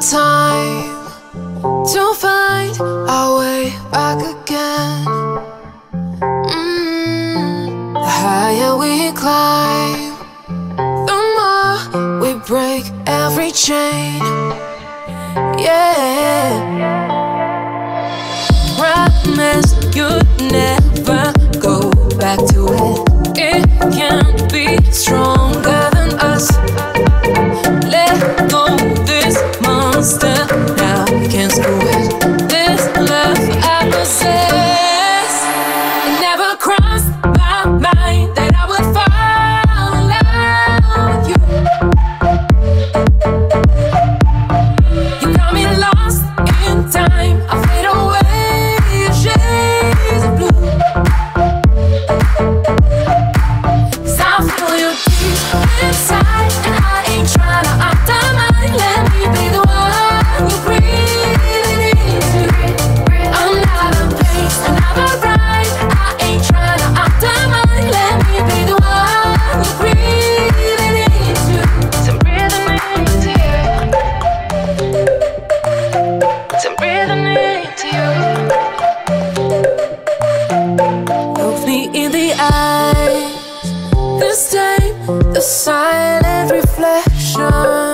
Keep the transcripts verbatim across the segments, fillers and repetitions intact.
time to find our way back again. mm, The higher we climb, the more we break every chain. Yeah, promise you'd never go back to it. It can't be stronger than us. Let go this monster, now we can't screw it. This love I possess, it never crossed my mind that I would fall in love with you. You got me lost in time, I fade away in shades of blue. 'Cause I feel you deep inside, and I ain't trying to optimize. Let me be the one you breathe into. I'm not a place, another ride. I ain't trying to optimize. Let me be the one you breathe into. So I'm breathing into you. So I'm breathing into you. Look me in the eyes this time, the silent reflection.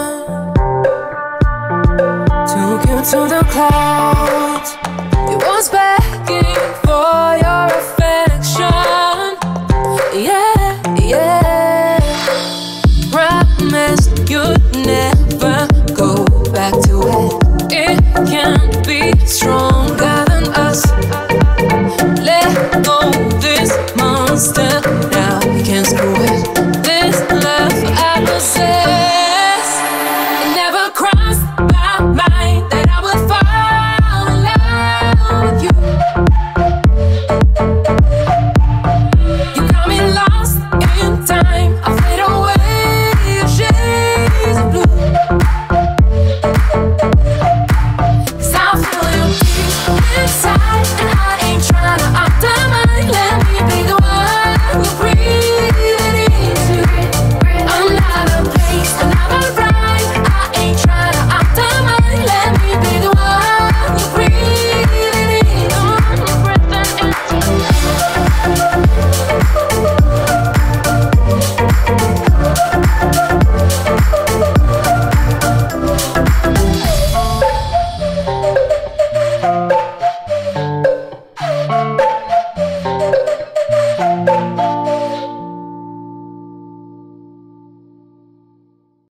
Took you to the clouds, it was begging for your affection. Yeah, yeah. Promise you'd never go back to it. It can't be strong.